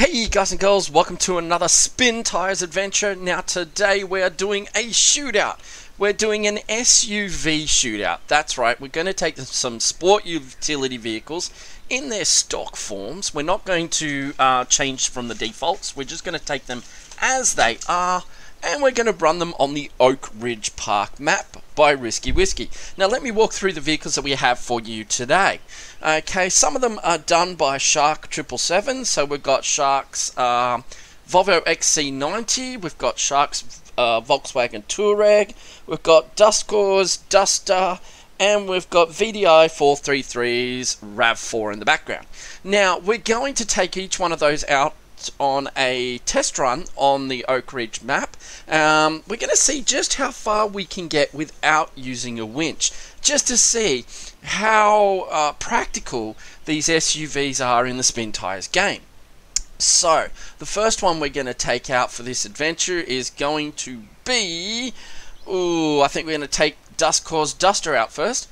Hey guys and girls, welcome to another Spintires adventure. Now today we are doing a shootout. We're doing an SUV shootout. That's right, we're going to take some sport utility vehicles in their stock forms. We're not going to change from the defaults. We're just going to take them as they are, and we're going to run them on the Oakridge Park map by Risky Whiskey. Now let me walk through the vehicles that we have for you today. Okay, some of them are done by Shark 777, so we've got Shark's Volvo XC90, we've got Shark's Volkswagen Touareg, we've got Dustcore's Duster, and we've got VDI 433's RAV4 in the background. Now, we're going to take each one of those out on a test run on the Oakridge map. We're going to see just how far we can get without using a winch, just to see how practical these SUVs are in the Spintires game. So, the first one we're going to take out for this adventure is going to be... I think we're going to take Dustcore's Duster out first.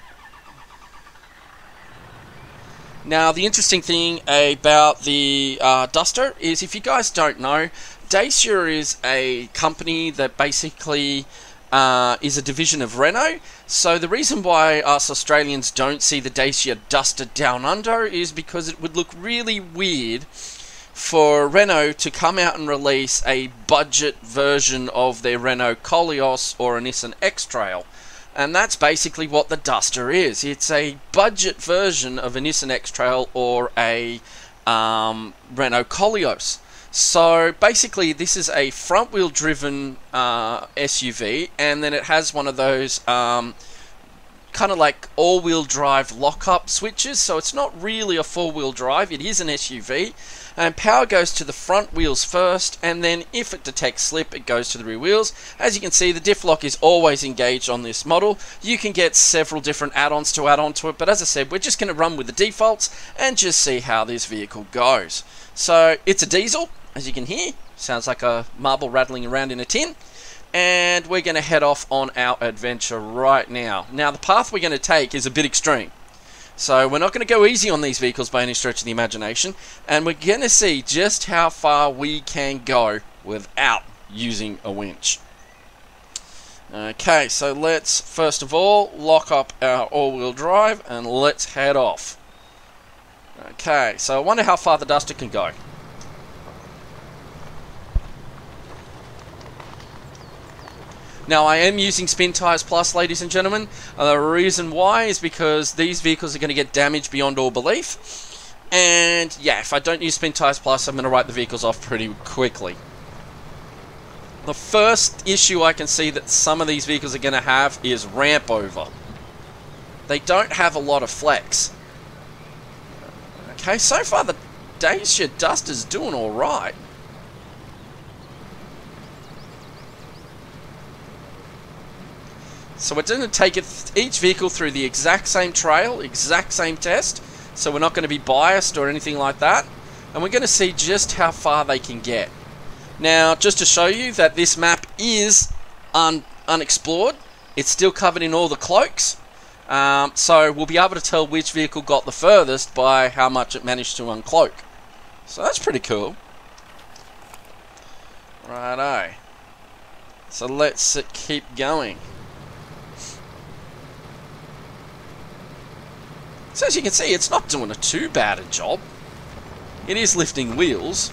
Now, the interesting thing about the Duster is, if you guys don't know, Dacia is a company that basically is a division of Renault. So the reason why us Australians don't see the Dacia Duster down under is because it would look really weird for Renault to come out and release a budget version of their Renault Koleos or a Nissan X-Trail. And that's basically what the Duster is. It's a budget version of a Nissan X-Trail or a Renault Koleos. So basically this is a front wheel driven SUV, and then it has one of those kind of like all-wheel drive lock-up switches. So it's not really a four-wheel drive, it is an SUV, and power goes to the front wheels first, and then if it detects slip it goes to the rear wheels. As you can see, the diff lock is always engaged on this model. You can get several different add-ons to add on to it, but as I said, we're just going to run with the defaults and just see how this vehicle goes. So it's a diesel, as you can hear, sounds like a marble rattling around in a tin. And we're going to head off on our adventure right now. Now the path we're going to take is a bit extreme, so we're not going to go easy on these vehicles by any stretch of the imagination, and we're going to see just how far we can go without using a winch. Okay, so let's first of all lock up our all-wheel drive and let's head off. Okay, so I wonder how far the Duster can go. Now, I am using Spintires Plus, ladies and gentlemen. The reason why is because these vehicles are going to get damaged beyond all belief. And yeah, if I don't use Spintires Plus, I'm going to write the vehicles off pretty quickly. The first issue I can see that some of these vehicles are going to have is ramp over. They don't have a lot of flex. Okay, so far the Dacia Duster's doing alright. So we're going to take each vehicle through the exact same trail, exact same test. So we're not going to be biased or anything like that. And we're going to see just how far they can get. Now, just to show you that this map is unexplored, it's still covered in all the cloaks. So we'll be able to tell which vehicle got the furthest by how much it managed to uncloak. So that's pretty cool. Righto. So let's keep going. So as you can see, it's not doing too bad a job. It is lifting wheels.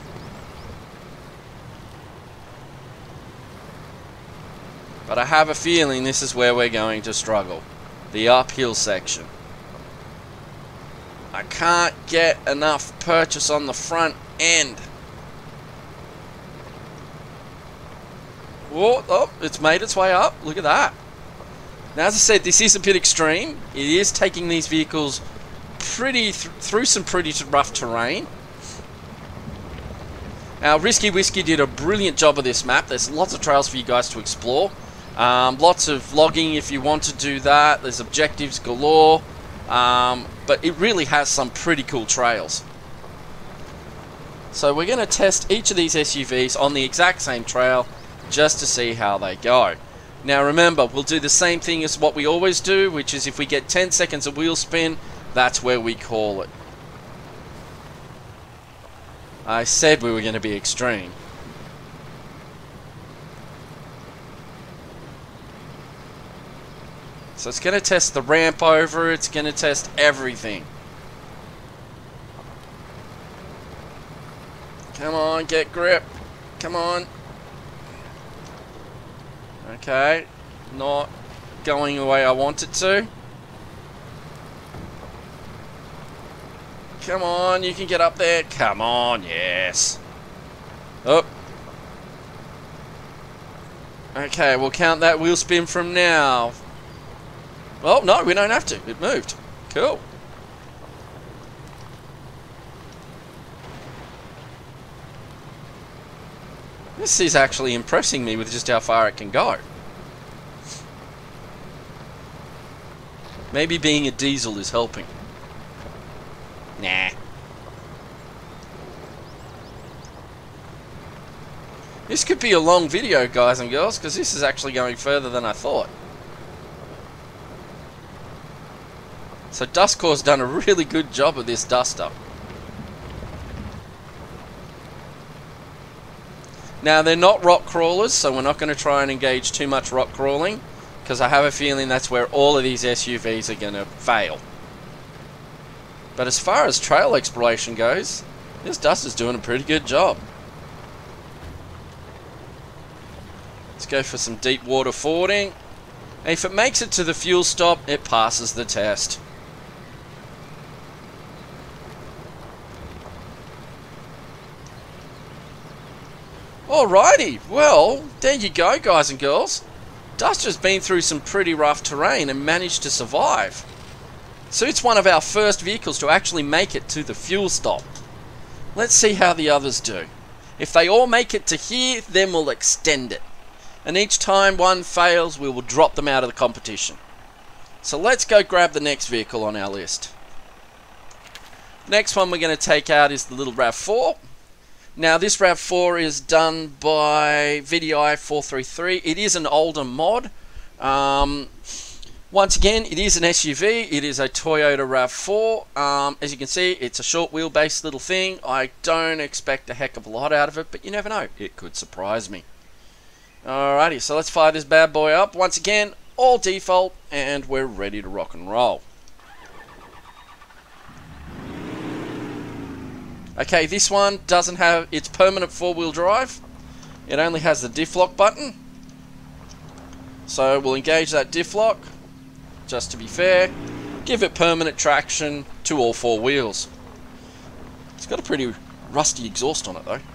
But I have a feeling this is where we're going to struggle. The uphill section. I can't get enough purchase on the front end. Whoa, oh, it's made its way up. Look at that. Now, as I said, this is a bit extreme. It is taking these vehicles through some pretty rough terrain. Now, Risky Whiskey did a brilliant job of this map. There's lots of trails for you guys to explore. Lots of logging if you want to do that. There's objectives galore. But it really has some pretty cool trails. So we're going to test each of these SUVs on the exact same trail just to see how they go. Now remember, we'll do the same thing as what we always do, which is if we get 10 seconds of wheel spin, that's where we call it. I said we were going to be extreme. So it's going to test the ramp over, it's going to test everything. Come on, get grip. Come on. Okay. Not going the way I want it to. Come on, you can get up there. Come on, yes. Oh. Okay, we'll count that wheel spin from now. Oh, no, we don't have to. It moved. Cool. This is actually impressing me with just how far it can go. Maybe being a diesel is helping. Nah. This could be a long video, guys and girls, because this is actually going further than I thought. So Dustcore's done a really good job of this duster. Now, they're not rock crawlers, so we're not going to try and engage too much rock crawling, because I have a feeling that's where all of these SUVs are going to fail. But as far as trail exploration goes, this duster's doing a pretty good job. Let's go for some deep water fording. And if it makes it to the fuel stop, it passes the test. Alrighty, well, there you go, guys and girls. Duster's been through some pretty rough terrain and managed to survive. So it's one of our first vehicles to actually make it to the fuel stop. Let's see how the others do. If they all make it to here, then we'll extend it. And each time one fails, we will drop them out of the competition. So let's go grab the next vehicle on our list. Next one we're going to take out is the little RAV4. Now this RAV4 is done by VDI 433. It is an older mod. Once again, it is an SUV. It is a Toyota RAV4. As you can see, it's a short wheelbase little thing. I don't expect a heck of a lot out of it, but you never know. It could surprise me. Alrighty, so let's fire this bad boy up. Once again, all default, and we're ready to rock and roll. Okay, this one doesn't have its permanent four-wheel drive. It only has the diff lock button. So we'll engage that diff lock, just to be fair. Give it permanent traction to all four wheels. It's got a pretty rusty exhaust on it though.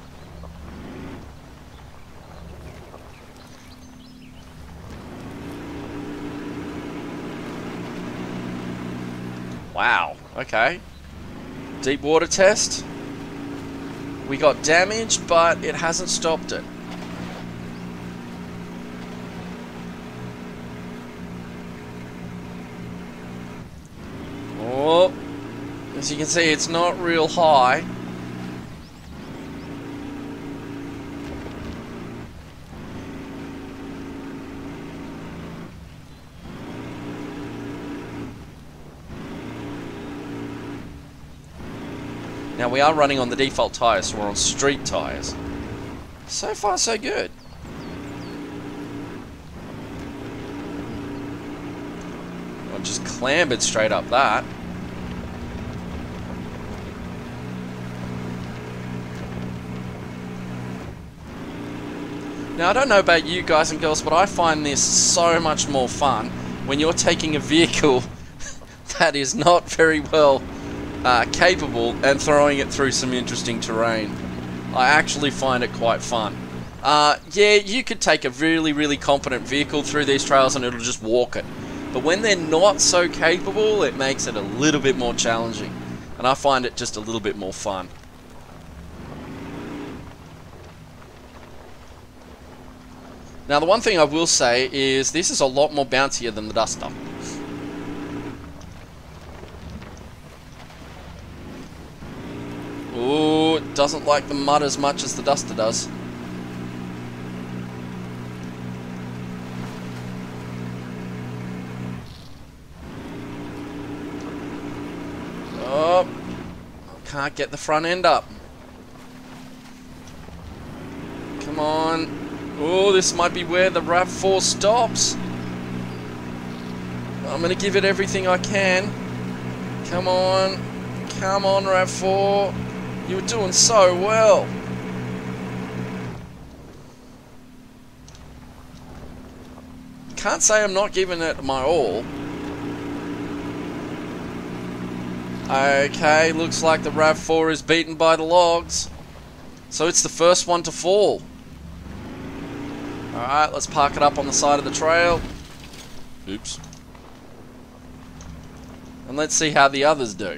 Wow, okay. Deep water test. We got damage, but it hasn't stopped it. Oh, as you can see, it's not real high. Now we are running on the default tyres, so we're on street tyres. So far so good. I just clambered straight up that. Now I don't know about you guys and girls, but I find this so much more fun when you're taking a vehicle that is not very well capable and throwing it through some interesting terrain. I actually find it quite fun. Yeah, you could take a really competent vehicle through these trails and it'll just walk it. But when they're not so capable, it makes it a little bit more challenging. And I find it just a little bit more fun. Now the one thing I will say is this is a lot more bouncier than the Duster. Ooh, it doesn't like the mud as much as the Duster does. Oh, can't get the front end up. Oh, this might be where the RAV4 stops. I'm going to give it everything I can. Come on. Come on, RAV4. You were doing so well. Can't say I'm not giving it my all. Okay, looks like the RAV4 is beaten by the logs. So it's the first one to fall. Alright, let's park it up on the side of the trail. Oops. And let's see how the others do.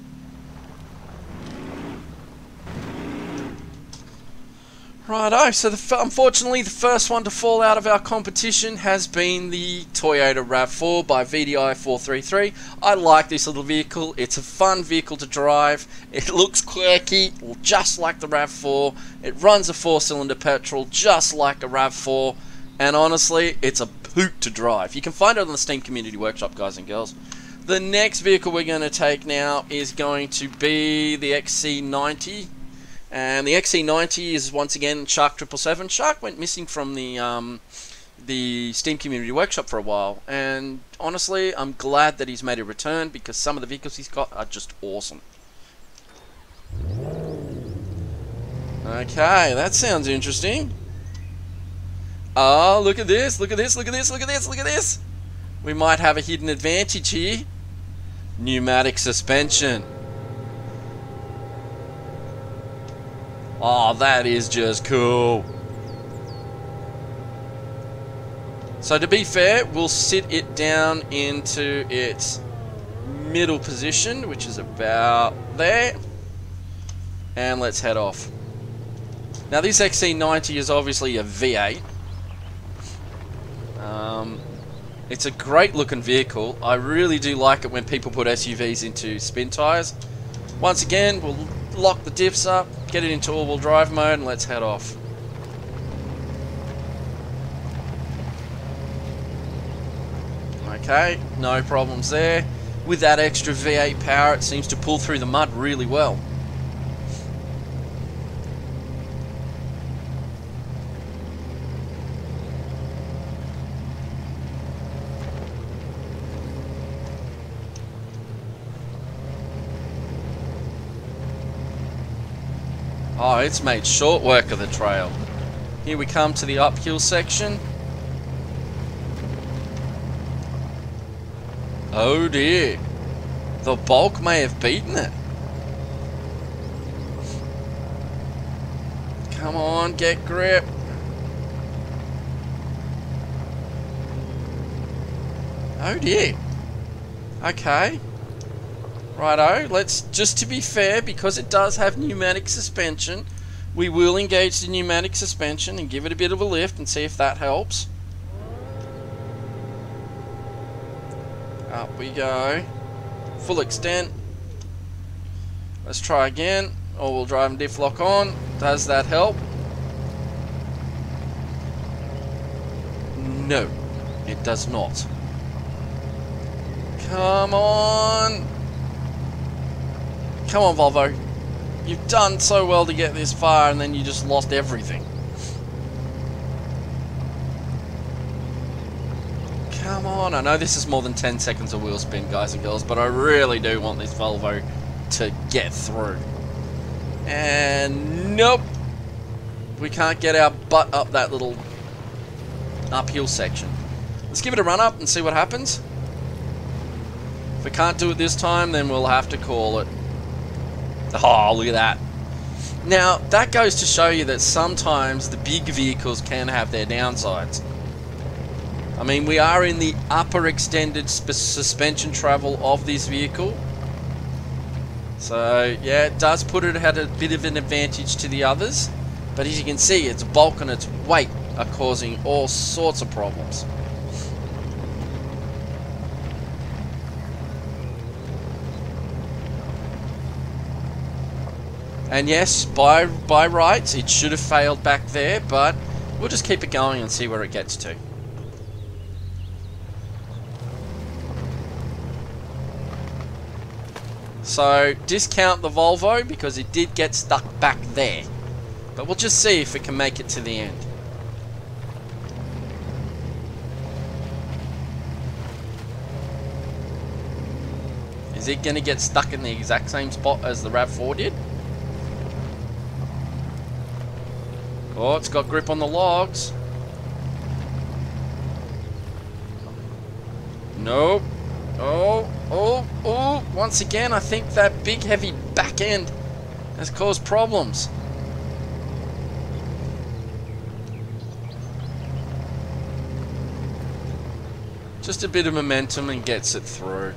Righto, so unfortunately the first one to fall out of our competition has been the Toyota RAV4 by VDI 433. I like this little vehicle. It's a fun vehicle to drive. It looks quirky, just like the RAV4. It runs a 4-cylinder petrol, just like a RAV4. And honestly, it's a hoot to drive. You can find it on the Steam Community Workshop, guys and girls. The next vehicle we're going to take now is going to be the XC90. And the XC90 is once again Shark 777. Shark went missing from the Steam Community Workshop for a while, and honestly, I'm glad that he's made a return because some of the vehicles he's got are just awesome. Okay, that sounds interesting. Oh, look at this! Look at this! Look at this! Look at this! Look at this! We might have a hidden advantage here. Pneumatic suspension. Oh, that is just cool. So to be fair, we'll sit it down into its middle position, which is about there. And let's head off. Now this XC90 is obviously a V8. It's a great looking vehicle. I really do like it when people put SUVs into Spintires. Once again, we'll lock the diffs up, get it into all-wheel drive mode, and let's head off. Okay, no problems there. With that extra V8 power, it seems to pull through the mud really well. Oh, it's made short work of the trail. Here we come to the uphill section. Oh dear. The bulk may have beaten it. Come on, get grip. Oh dear. Okay. Righto, let's, just to be fair, because it does have pneumatic suspension, we will engage the pneumatic suspension and give it a bit of a lift and see if that helps. Up we go. Full extent. Let's try again. All-wheel drive and diff lock on. Does that help? No, it does not. Come on! Come on, Volvo. You've done so well to get this far and then you just lost everything. Come on. I know this is more than 10 seconds of wheel spin, guys and girls, but I really do want this Volvo to get through. And nope. We can't get our butt up that little uphill section. Let's give it a run up and see what happens. If we can't do it this time, then we'll have to call it. Oh, look at that. Now, that goes to show you that sometimes the big vehicles can have their downsides. I mean, we are in the upper extended suspension travel of this vehicle. So, yeah, it does put it at a bit of an advantage to the others. But as you can see, its bulk and its weight are causing all sorts of problems. And yes, by rights, it should have failed back there, but we'll just keep it going and see where it gets to. So, discount the Volvo because it did get stuck back there. But we'll just see if it can make it to the end. Is it going to get stuck in the exact same spot as the RAV4 did? Oh, it's got grip on the logs. Nope. Oh. Once again, I think that big heavy back end has caused problems. Just a bit of momentum and gets it through.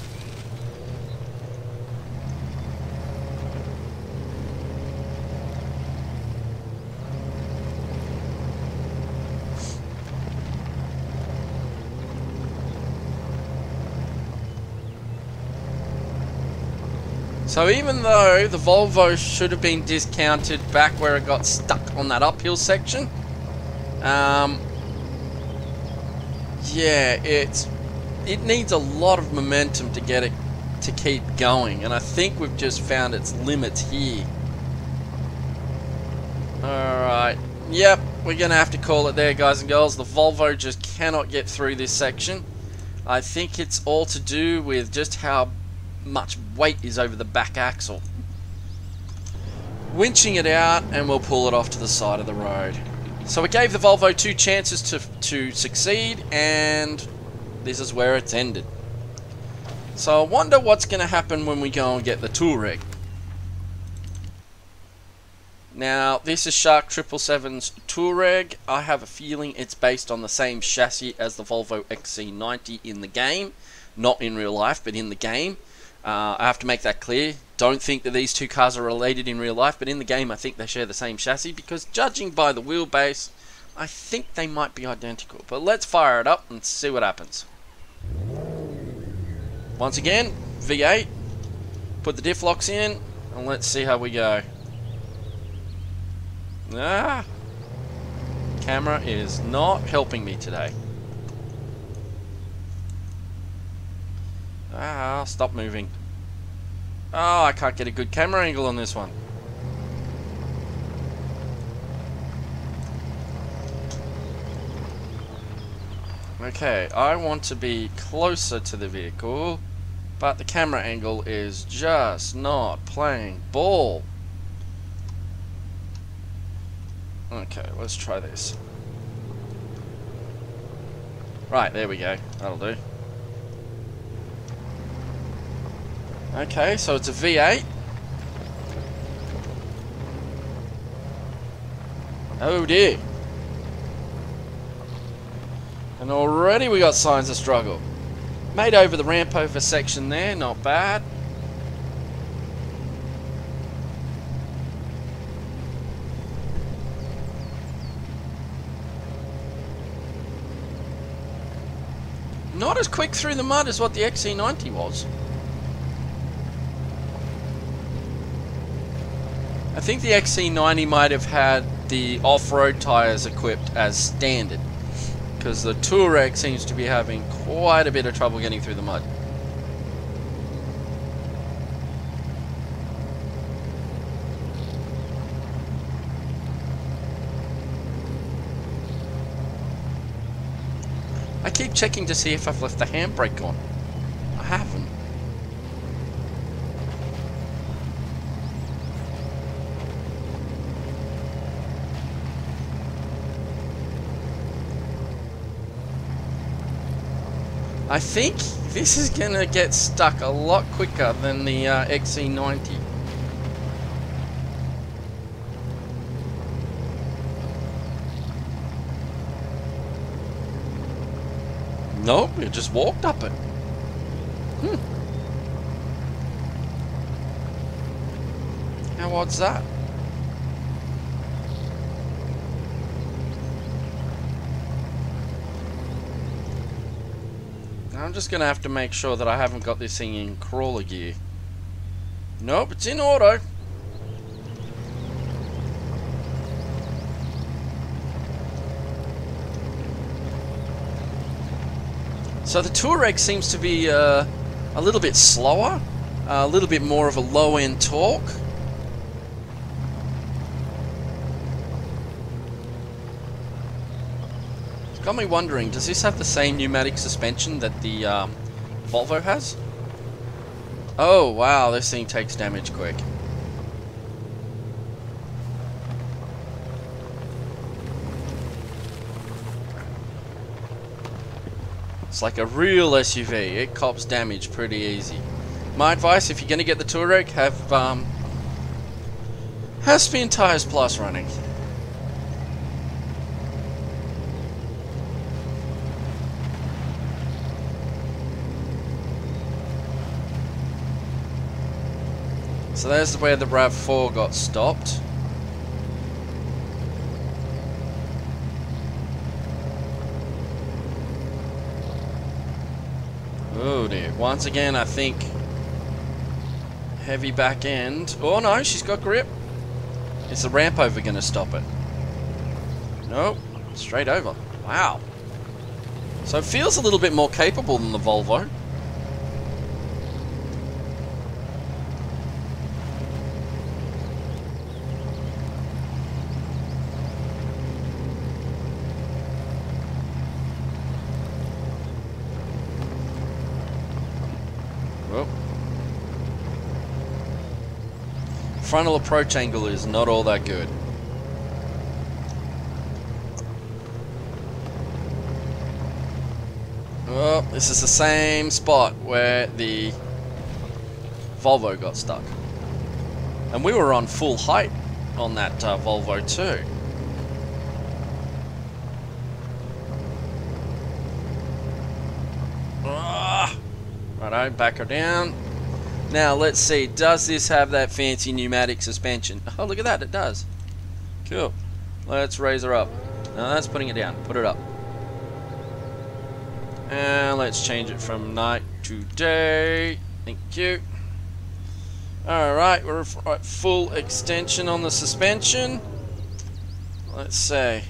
So even though the Volvo should have been discounted back where it got stuck on that uphill section, yeah, it needs a lot of momentum to get it to keep going, and I think we've just found its limits here. Alright, yep, we're going to have to call it there, guys and girls. The Volvo just cannot get through this section. I think it's all to do with just how much weight is over the back axle. Winching it out, and we'll pull it off to the side of the road. So we gave the Volvo 2 chances to succeed, and this is where it's ended. So I wonder what's going to happen when we go and get the Touareg. Now, this is Shark 777's Touareg. I have a feeling it's based on the same chassis as the Volvo XC90 in the game. Not in real life, but in the game. I have to make that clear. Don't think that these two cars are related in real life, but in the game I think they share the same chassis, because judging by the wheelbase, I think they might be identical. But let's fire it up and see what happens. Once again, V8, put the diff locks in, and let's see how we go. Camera is not helping me today. Stop moving. Oh, I can't get a good camera angle on this one. Okay, I want to be closer to the vehicle, but the camera angle is just not playing ball. Okay, let's try this. Right, there we go. That'll do. Okay, so it's a V8. Oh dear. And already we got signs of struggle. Made over the ramp over section there, not bad. Not as quick through the mud as what the XC90 was. I think the XC90 might have had the off-road tyres equipped as standard, because the Touareg seems to be having quite a bit of trouble getting through the mud. I keep checking to see if I've left the handbrake on. I haven't. I think this is going to get stuck a lot quicker than the XC90. Nope, it just walked up it. How odd's that? I'm just going to have to make sure that I haven't got this thing in crawler gear. Nope, it's in auto. So the Touareg seems to be a little bit slower, a little bit more of a low-end torque. It's got me wondering, does this have the same pneumatic suspension that the Volvo has? Oh, wow, this thing takes damage quick. It's like a real SUV. It cops damage pretty easy. My advice, if you're going to get the Touareg, have Spintires Plus running. So there's where the RAV4 got stopped. Oh dear. Once again, I think heavy back end. Oh no, she's got grip. Is the ramp over going to stop it? Nope. Straight over. Wow. So it feels a little bit more capable than the Volvo. Frontal approach angle is not all that good. Oh, this is the same spot where the Volvo got stuck. And we were on full height on that Volvo too. Righto, back her down. Now let's see, does this have that fancy pneumatic suspension? Oh, look at that, it does. Cool. Let's raise her up. No, that's putting it down. Put it up. And let's change it from night to day. Thank you. Alright, we're at full extension on the suspension. Let's see.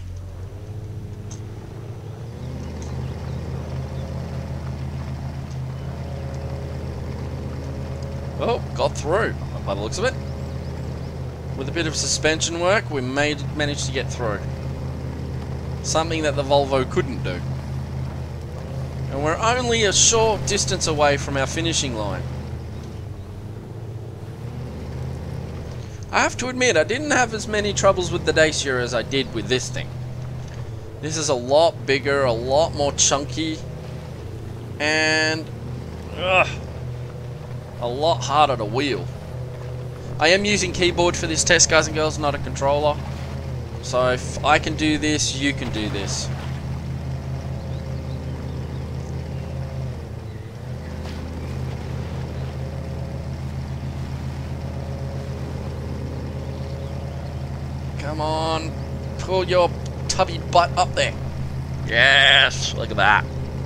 Oh, got through, by the looks of it. With a bit of suspension work, we managed to get through. Something that the Volvo couldn't do. And we're only a short distance away from our finishing line. I have to admit, I didn't have as many troubles with the Dacia as I did with this thing. This is a lot bigger, a lot more chunky, and a lot harder to wheel. I am using keyboard for this test, guys and girls, not a controller. So if I can do this, you can do this. Come on, pull your tubby butt up there. Yes, look at that.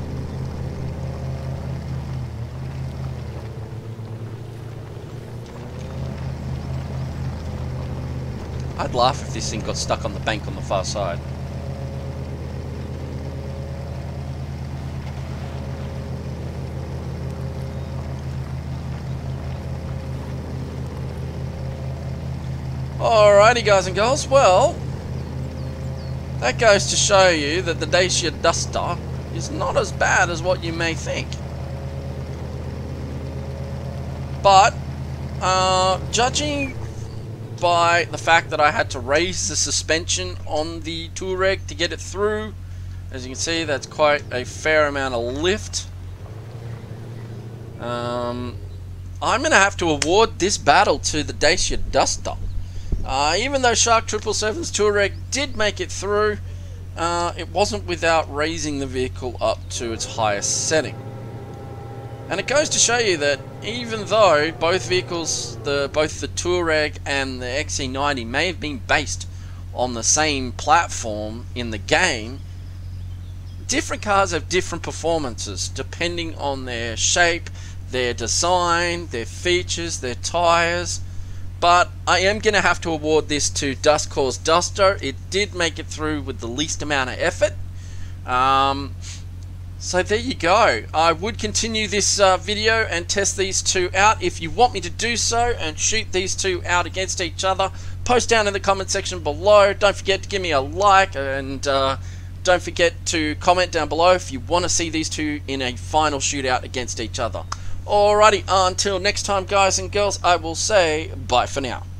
I'd laugh if this thing got stuck on the bank on the far side. Alrighty, guys and girls, well, that goes to show you that the Dacia Duster is not as bad as what you may think. But, judging by the fact that I had to raise the suspension on the Touareg to get it through, as you can see, that's quite a fair amount of lift. I'm going to have to award this battle to the Dacia Duster. Even though Shark 777's Touareg did make it through, it wasn't without raising the vehicle up to its highest setting. And it goes to show you that even though both vehicles, both the Touareg and the XC90 may have been based on the same platform in the game, different cars have different performances depending on their shape, their design, their features, their tyres. But I am going to have to award this to Dustcore's Duster. It did make it through with the least amount of effort. So there you go. I would continue this video and test these two out. If you want me to do so and shoot these two out against each other, post down in the comment section below. Don't forget to give me a like, and don't forget to comment down below if you want to see these two in a final shootout against each other. Alrighty, until next time, guys and girls, I will say bye for now.